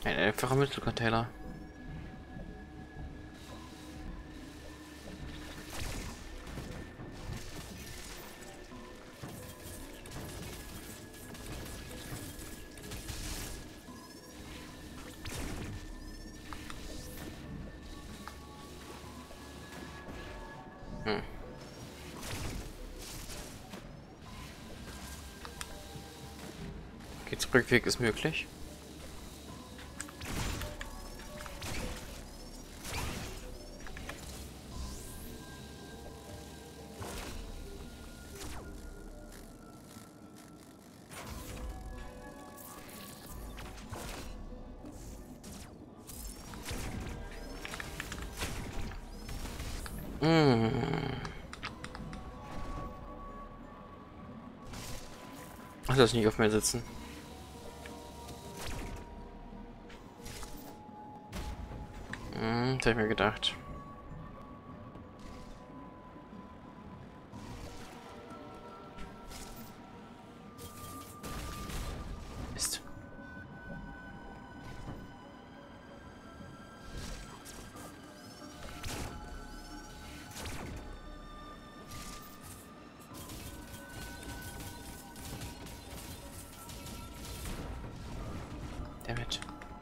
Ein einfacher Müllcontainer. Hm. Geht's Rückweg ist möglich. Hm. Ach, lass nicht auf mir sitzen. Das hab ich mir gedacht. Mist. Damit.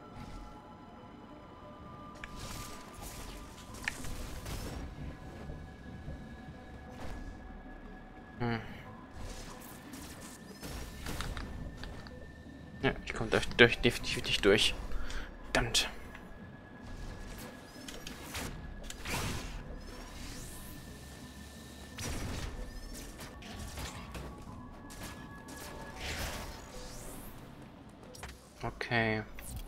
Ja, ich komme definitiv nicht durch. Verdammt. Okay.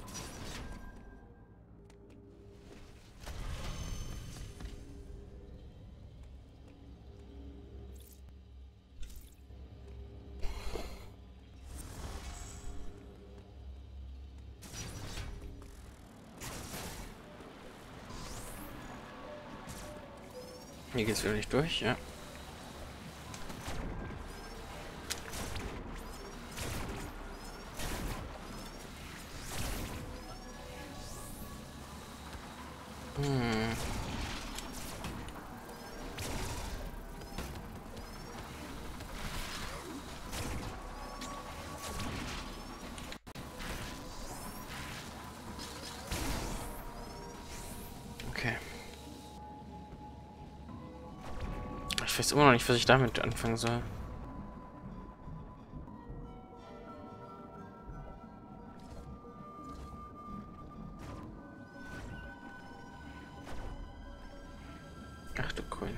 Hier geht's wieder nicht durch, ja. Hm. Okay. Ich weiß immer noch nicht, was ich damit anfangen soll. Ach du Coin.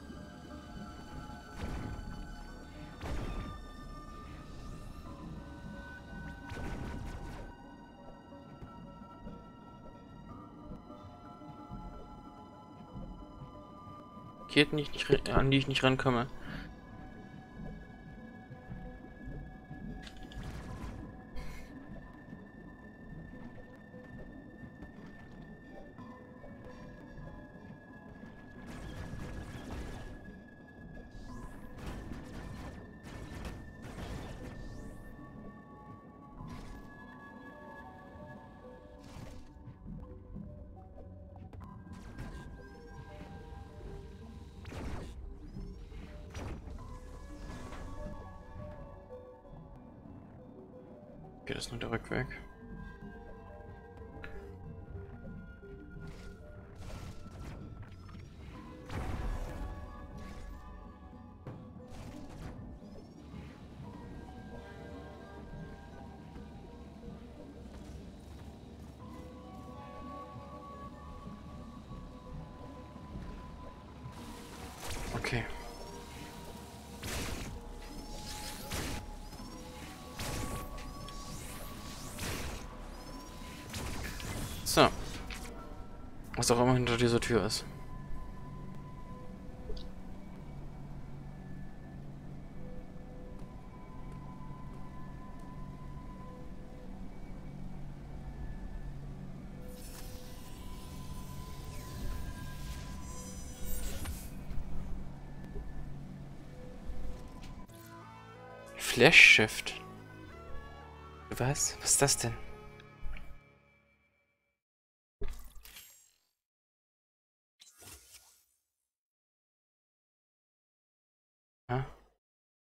Geht nicht, an die ich nicht rankomme. Okay, das ist nur der Rückweg. Okay. So. Was auch immer hinter dieser Tür ist. Flash Shift. Was? Was ist das denn?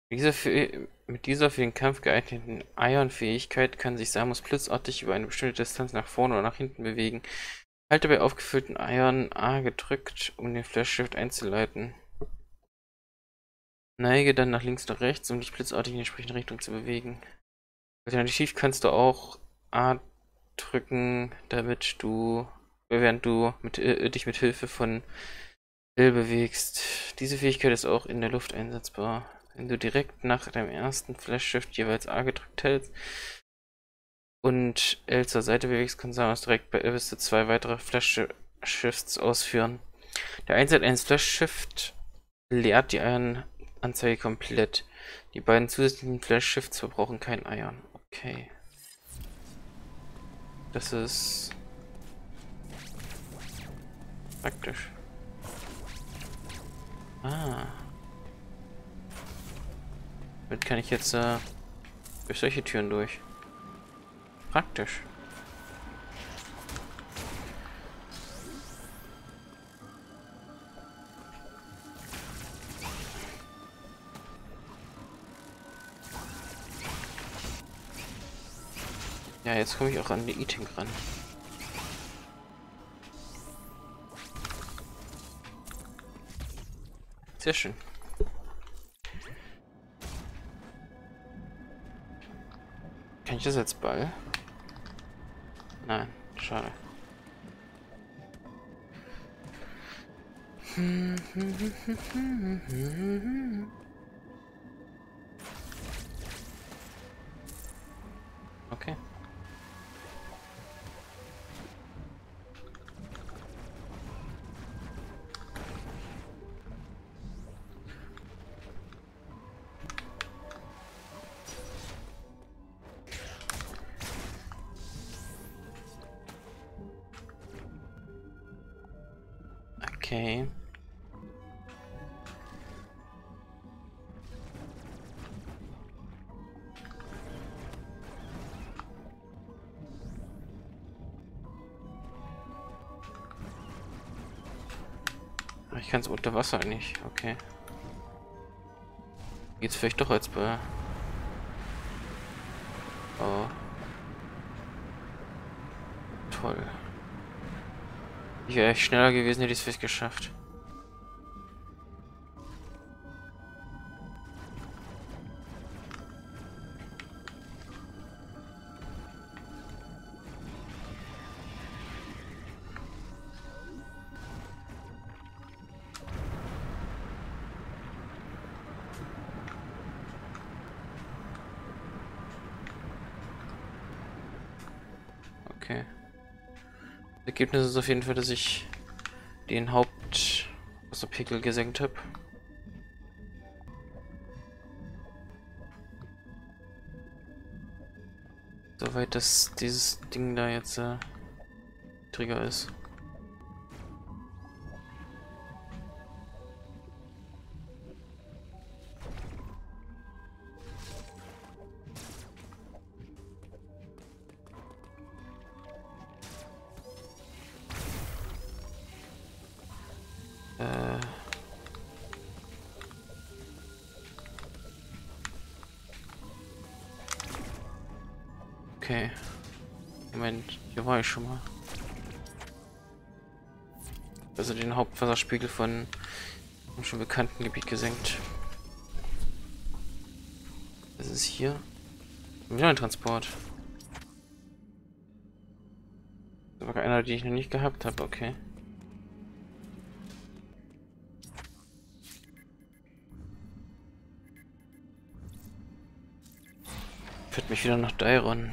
Mit dieser für den Kampf geeigneten Ion-Fähigkeit kann sich Samus blitzartig über eine bestimmte Distanz nach vorne oder nach hinten bewegen. Halte bei aufgefüllten Ion A gedrückt, um den Flash Shift einzuleiten. Neige dann nach links oder rechts, um dich blitzartig in die entsprechende Richtung zu bewegen. Alternativ kannst du auch A drücken, während du dich mit Hilfe von L bewegst. Diese Fähigkeit ist auch in der Luft einsetzbar. Wenn du direkt nach deinem ersten Flash Shift jeweils A gedrückt hältst und L zur Seite bewegst, kann Samus direkt bei bis zu 2 weitere Flash Shifts ausführen. Der Einsatz eines Flash Shift leert die Ion-Anzeige komplett. Die beiden zusätzlichen Flash Shifts verbrauchen kein Ion. Okay. Das ist praktisch. Ah. Damit kann ich jetzt durch solche Türen durch. Praktisch. Ja, jetzt komme ich auch an die Eating ran. Sehr schön. Kann ich das als Ball? Nein, schade. Okay. Okay. Ich kann es unter Wasser nicht. Okay. Geht's vielleicht doch als Ball? Oh. Toll. Ich wäre echt schneller gewesen, hätte ich es vielleicht geschafft. Okay. Das Ergebnis ist auf jeden Fall, dass ich den Hauptwasserpegel gesenkt habe. Soweit dass dieses Ding da jetzt Trigger ist. Okay. Moment, hier war ich schon mal. Also den Hauptwasserspiegel von einem schon bekannten Gebiet gesenkt. Das ist hier. Wieder ein Transport. Das war einer, die ich noch nicht gehabt habe, okay. Führt mich wieder nach Dairon.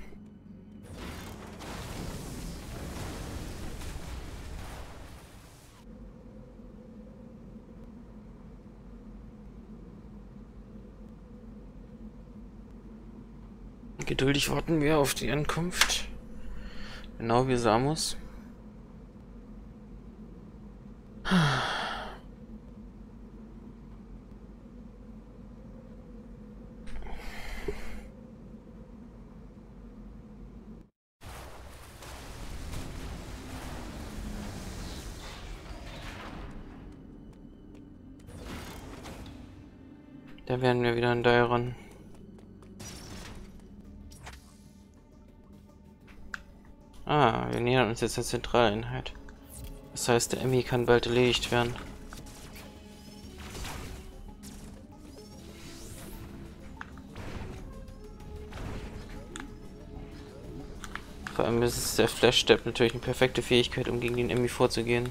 Geduldig warten wir auf die Ankunft. Genau wie Samus. Da wären wir wieder in Dairon. Ah, wir nähern uns jetzt der Zentraleinheit. Das heißt, der Emmy kann bald erledigt werden. Vor allem ist der Flash-Step natürlich eine perfekte Fähigkeit, um gegen den Emmy vorzugehen.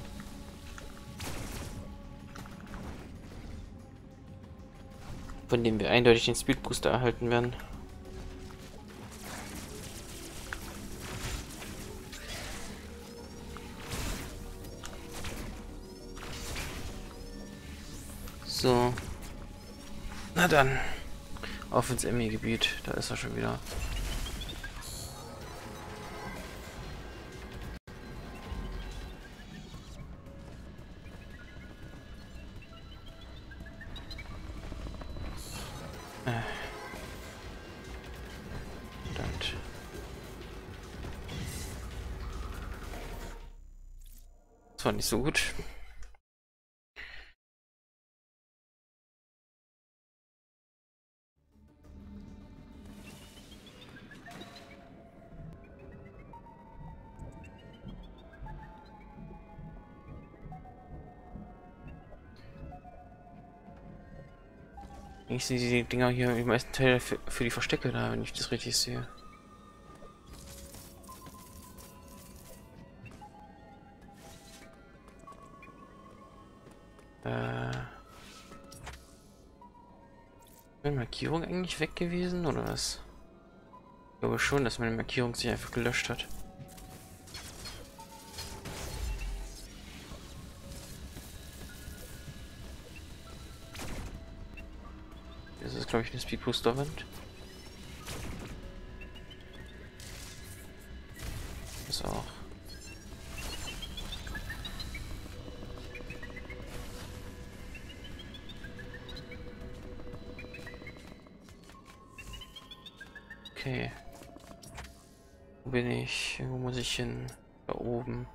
Von dem wir eindeutig den Speed Booster erhalten werden. So. Na dann. Auf ins Emmy-Gebiet. Da ist er schon wieder. Das war nicht so gut. Ich sehe die Dinger hier, die meisten Teile für die Verstecke da, wenn ich das richtig sehe. Ist meine Markierung eigentlich weg gewesen, oder was? Ich glaube schon, dass meine Markierung sich einfach gelöscht hat. Das ist, glaube ich, eine Speed Booster Wand. Das auch. Okay. Wo bin ich? Wo muss ich hin? Da oben.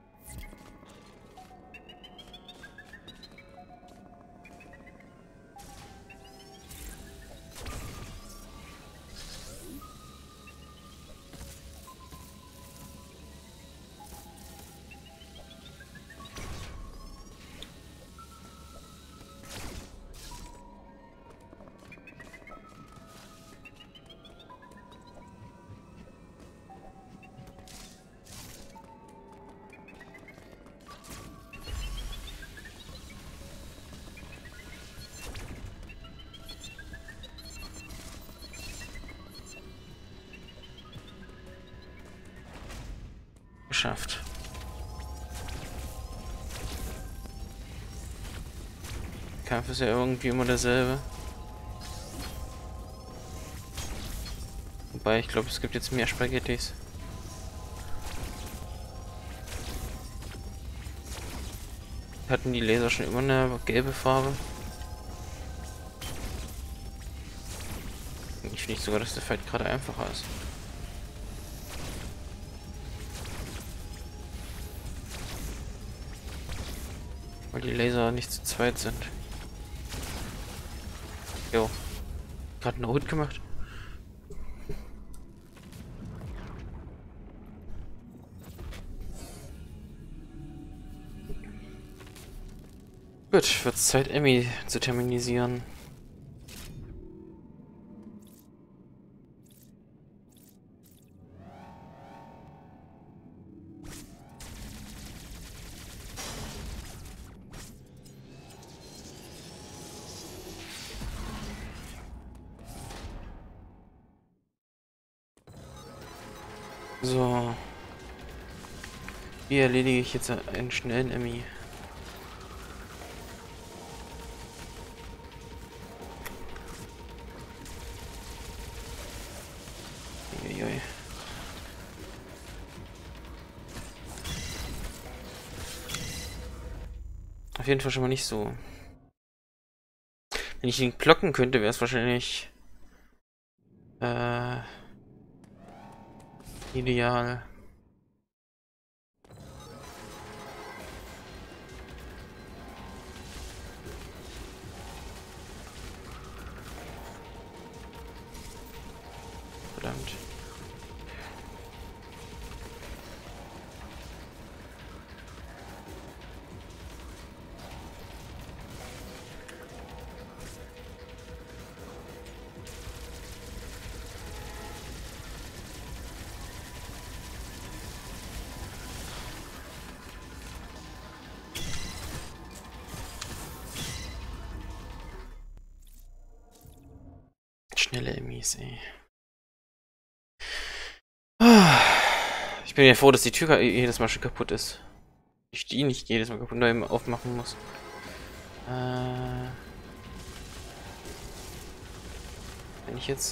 Geschafft. Kampf ist ja irgendwie immer derselbe. Wobei, ich glaube, es gibt jetzt mehr Spaghettis. Hatten die Laser schon immer eine gelbe Farbe? Ich finde sogar, dass der Fight gerade einfacher ist. Weil die Laser nicht zu zweit sind. Jo. Gerade einen Hut gemacht. Gut, wird Zeit, Emmy zu terminisieren. So. Wie erledige ich jetzt einen schnellen Emmy? Uiuiui. Auf jeden Fall schon mal nicht so. Wenn ich ihn blocken könnte, wäre es wahrscheinlich ideal. Schnelle Emis, ey. Ah, ich bin ja froh, dass die Tür jedes Mal schon kaputt ist. Ich die nicht jedes Mal kaputt neu aufmachen muss. Wenn ich jetzt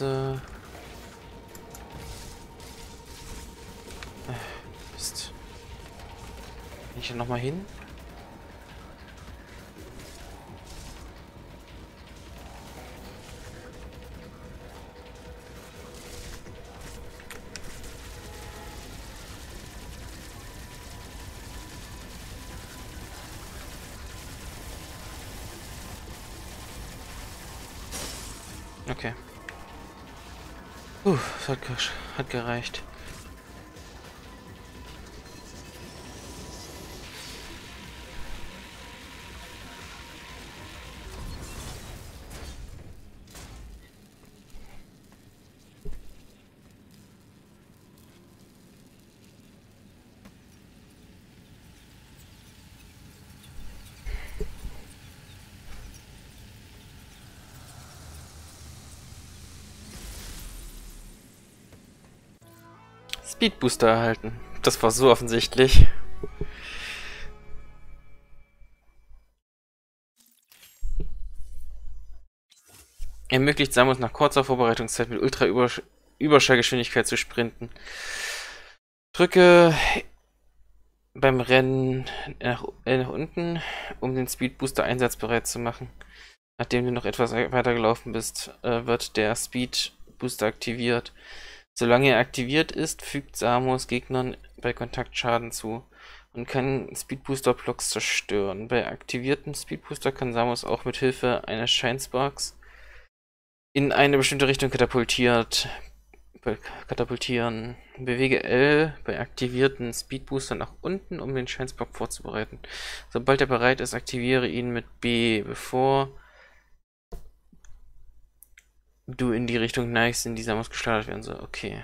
Mist. Kann ich da nochmal hin? Okay. Das hat gereicht. Speed Booster erhalten. Das war so offensichtlich. Ermöglicht Samus nach kurzer Vorbereitungszeit mit Ultra-Überschallgeschwindigkeit zu sprinten. Drücke beim Rennen nach unten, um den Speed Booster einsatzbereit zu machen. Nachdem du noch etwas weiter gelaufen bist, wird der Speed Booster aktiviert. Solange er aktiviert ist, fügt Samus Gegnern bei Kontakt Schaden zu und kann Speed Booster Blocks zerstören. Bei aktiviertem Speed Booster kann Samus auch mit Hilfe eines Shine Sparks in eine bestimmte Richtung katapultieren. Bewege L bei aktivierten Speed Booster nach unten, um den Shine Spark vorzubereiten. Sobald er bereit ist, aktiviere ihn mit B, bevor du in die Richtung neigst, in die Samus gestartet werden soll. Okay.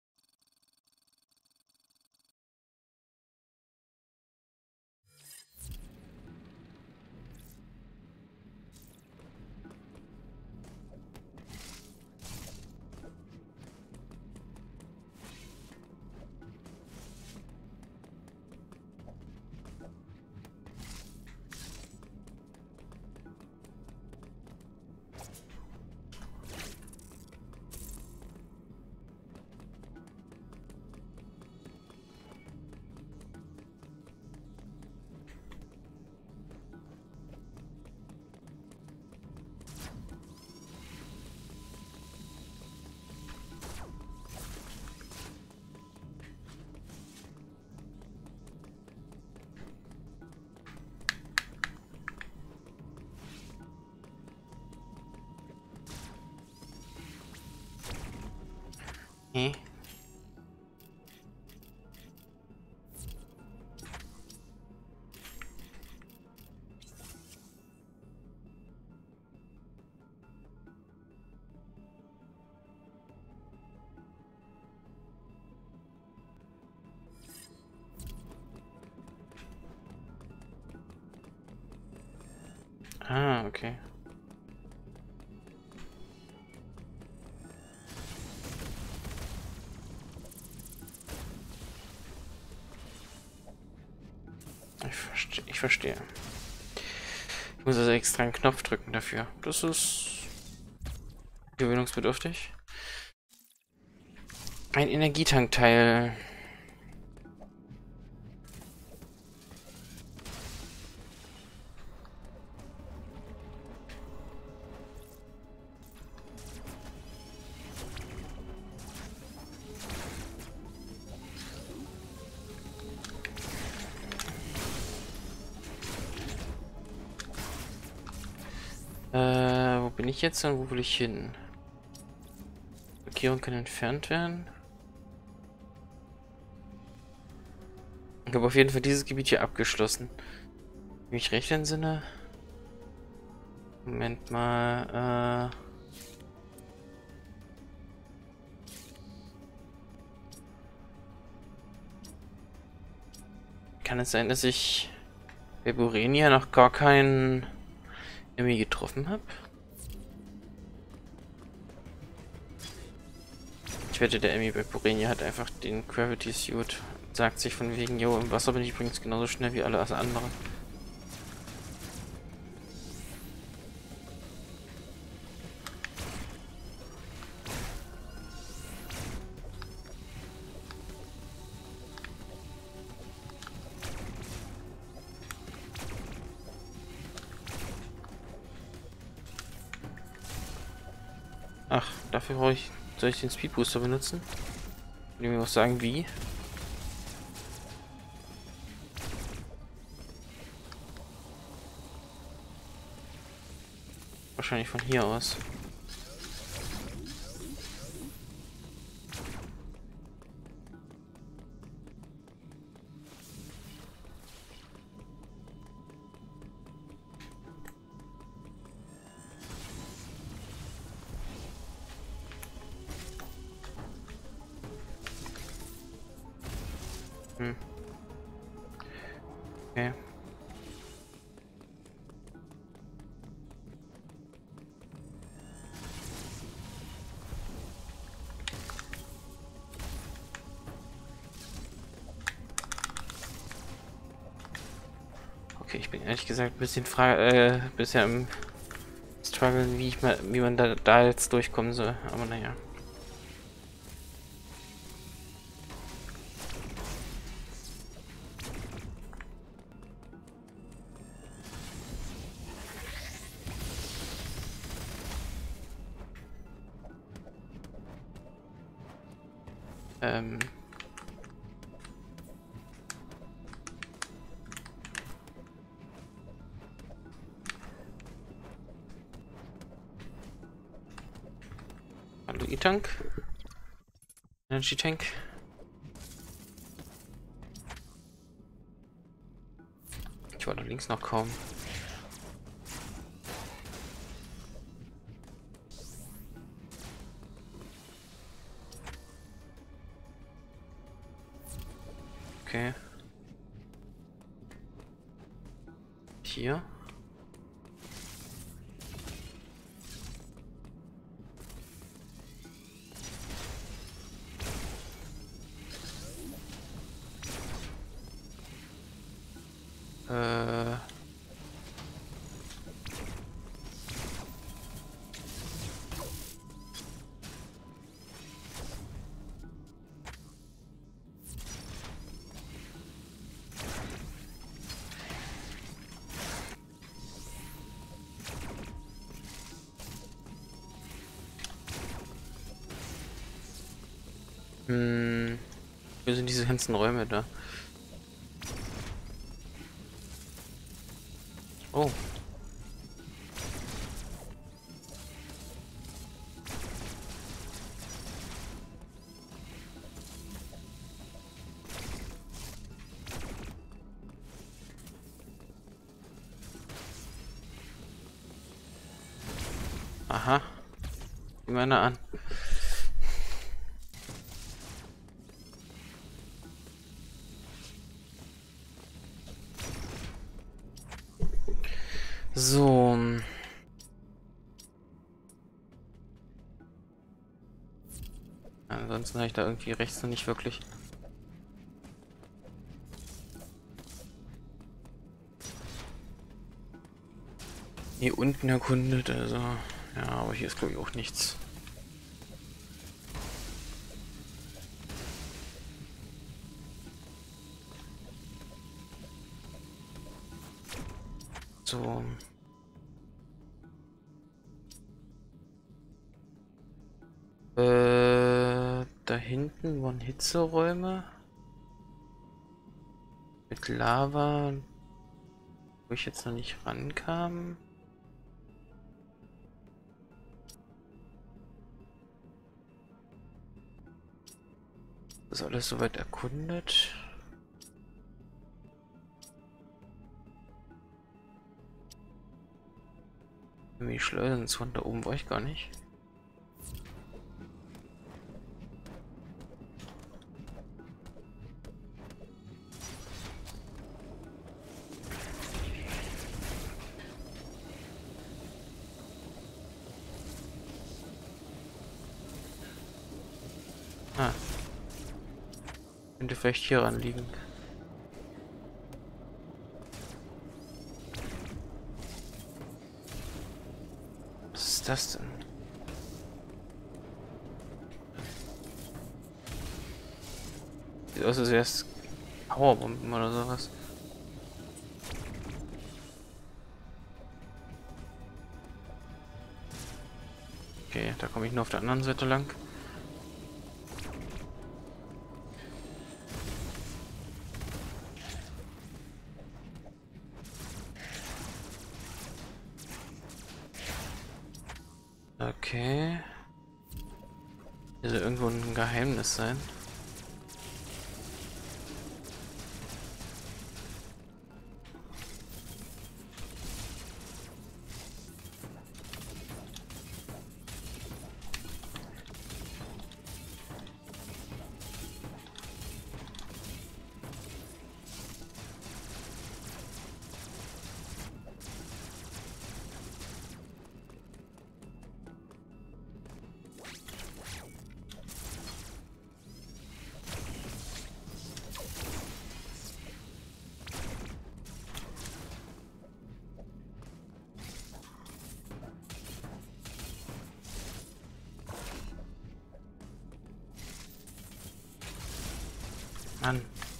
Okay. Ah, okay. Ich verstehe. Ich muss also extra einen Knopf drücken dafür. Das ist gewöhnungsbedürftig. Ein Energietankteil. Wo bin ich jetzt und wo will ich hin? Markierung kann entfernt werden. Ich habe auf jeden Fall dieses Gebiet hier abgeschlossen. Wenn ich recht entsinne. Moment mal, kann es sein, dass ich bei Burenia noch gar keinen Enemy getroffen habe? Ich wette, der Emmy bei Burenia hat einfach den Gravity Suit. Sagt sich von wegen, yo, im Wasser bin ich übrigens genauso schnell wie alle anderen. Ach, dafür soll ich den Speed Booster benutzen? Will ich mir auch sagen, wie? Wahrscheinlich von hier aus. Okay. Okay, ich bin ehrlich gesagt ein bisschen bisher im Struggeln, wie man da jetzt durchkommen soll. Aber naja. Hallo E-Tank. Energy Tank. Ich war da links noch kaum. Okay. Hier. Wo sind diese ganzen Räume da? Oh. Aha. Die Männer an. So. Ansonsten habe ich da irgendwie rechts noch nicht wirklich. Hier unten erkundet, also. Ja, aber hier ist glaube ich auch nichts. So. Da hinten waren Hitzeräume. Mit Lava. Wo ich jetzt noch nicht rankam. Das ist alles soweit erkundet. Die Schleusenzone da oben war ich gar nicht. Könnte vielleicht hier ran liegen. Was ist das denn? Sieht aus, als wäre es Powerbomben oder sowas. Okay, da komme ich nur auf der anderen Seite lang. Okay. Hier soll irgendwo ein Geheimnis sein. Mann.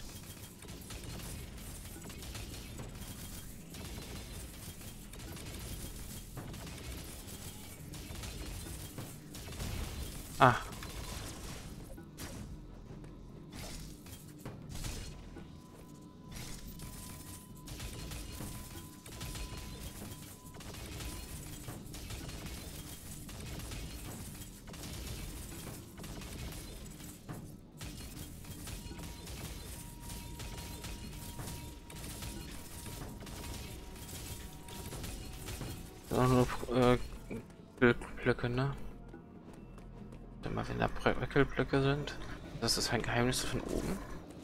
Ah. Auch nur Blöcke, ne? Warte mal, wenn da Bröckelblöcke sind. Das ist ein Geheimnis von oben.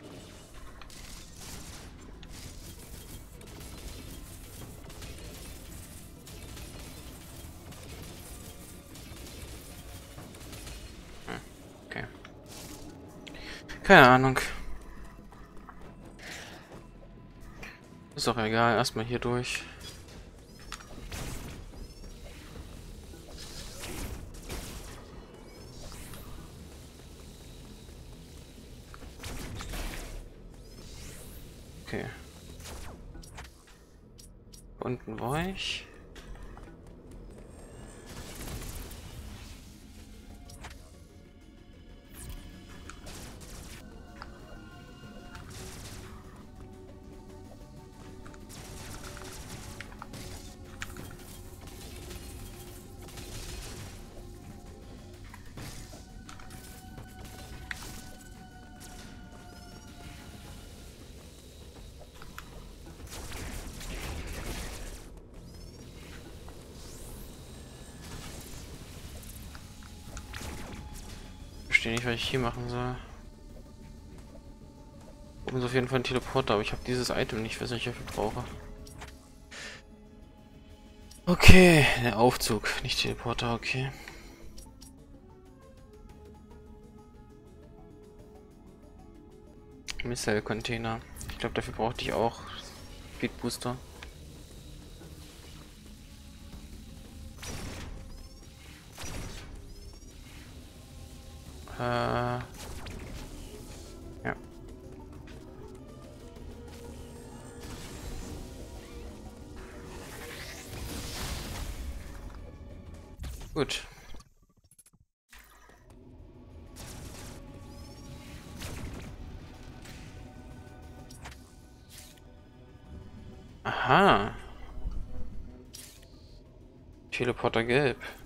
Okay. Keine Ahnung. Ist auch egal. Erstmal hier durch. Okay. Unten war ich. Ich verstehe nicht, was ich hier machen soll. Oben ist auf jeden Fall ein Teleporter, aber ich habe dieses Item nicht, was ich dafür brauche. Okay, der Aufzug, nicht Teleporter, okay. Missile-Container. Ich glaube, dafür brauchte ich auch Speed Booster. Ja. Gut. Aha. Teleporter gelb.